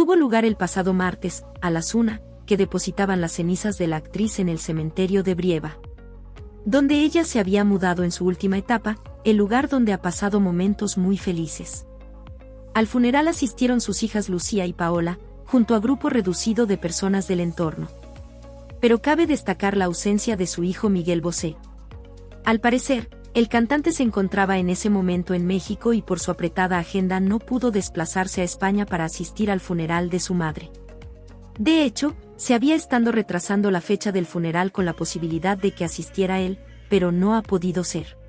Tuvo lugar el pasado martes, a las 1, que depositaban las cenizas de la actriz en el cementerio de Brieva, donde ella se había mudado en su última etapa, el lugar donde ha pasado momentos muy felices. Al funeral asistieron sus hijas Lucía y Paola, junto a grupo reducido de personas del entorno. Pero cabe destacar la ausencia de su hijo Miguel Bosé. Al parecer, el cantante se encontraba en ese momento en México y por su apretada agenda no pudo desplazarse a España para asistir al funeral de su madre. De hecho, se había estado retrasando la fecha del funeral con la posibilidad de que asistiera él, pero no ha podido ser.